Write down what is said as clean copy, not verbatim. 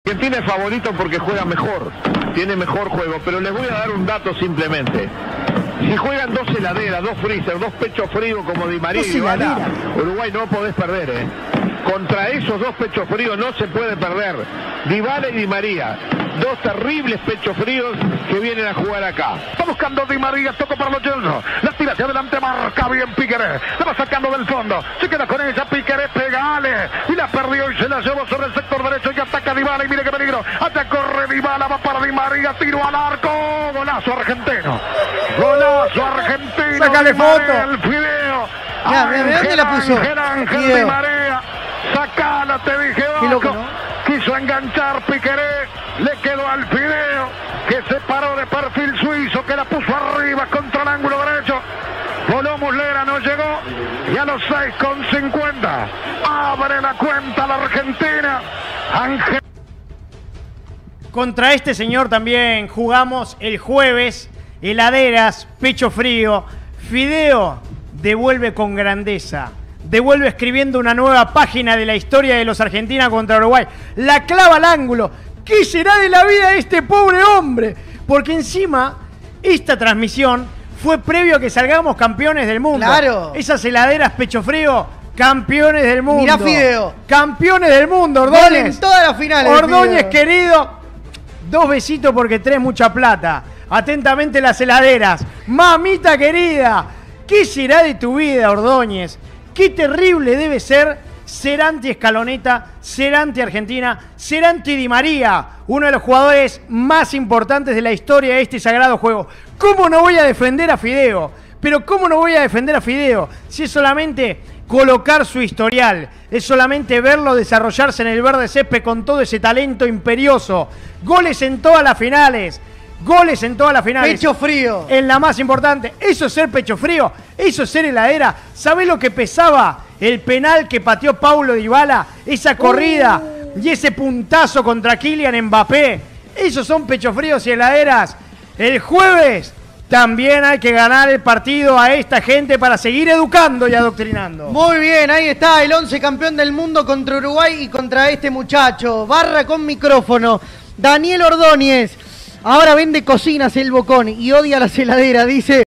Argentina es favorito porque juega mejor, tiene mejor juego, pero les voy a dar un dato simplemente. Si juegan dos heladeras, dos freezer, dos pechos fríos como Di María y Dybala, Uruguay no podés perder, ¿eh? Contra esos dos pechos fríos no se puede perder. Dybala y Di María, dos terribles pechos fríos que vienen a jugar acá. Está buscando Di María, tocó para los Gelson. La tira hacia adelante, marca bien Piqueré. La va sacando del fondo. Se queda con ella, Piqueré, pegale. Y la perdió y se la llevó sobre el sector derecho y ataca Dybala. Y mire qué peligro. Hasta corre Dybala, va para Di María, tiro al arco. Golazo argentino. Golazo argentino. Sácale foto. El Fideo. Mira, ¿dónde la puso? Ángel Di María. Sacala, te dije, loco, ¿no? Quiso enganchar Piqueré, le quedó al Fideo, que se paró de perfil suizo, que la puso arriba contra el ángulo derecho. Voló Muslera, no llegó, y a los 6:50 abre la cuenta la Argentina. Ángel. Contra este señor también jugamos el jueves. Heladeras, pecho frío. Fideo devuelve con grandeza. Devuelve escribiendo una nueva página de la historia de los Argentina contra Uruguay. La clava al ángulo. ¿Qué será de la vida de este pobre hombre? Porque encima, esta transmisión fue previo a que salgamos campeones del mundo. Claro. Esas heladeras pecho frío, campeones del mundo. Mirá Fideo. Campeones del mundo, Ordóñez. Gol en todas las finales. Ordóñez, querido. 2 besitos porque traes mucha plata. Atentamente las heladeras. Mamita querida. ¿Qué será de tu vida, Ordóñez? Qué terrible debe ser anti-Escaloneta, ser anti-Argentina, ser anti-Di María, uno de los jugadores más importantes de la historia de este sagrado juego. ¿Cómo no voy a defender a Fideo? Pero ¿cómo no voy a defender a Fideo? Si es solamente colocar su historial, es solamente verlo desarrollarse en el verde césped con todo ese talento imperioso. Goles en todas las finales. Goles en todas las finales. Pecho frío. En la más importante. Eso es ser pecho frío. Eso es ser heladera. ¿Sabés lo que pesaba el penal que pateó Paulo Dybala? Esa corrida y ese puntazo contra Kylian Mbappé. Esos son pecho fríos y heladeras. El jueves también hay que ganar el partido a esta gente para seguir educando y adoctrinando. Muy bien, ahí está el 11 campeón del mundo contra Uruguay y contra este muchacho. Barra con micrófono. Daniel Ordóñez. Ahora vende cocinas el Bocón y odia las heladeras, dice.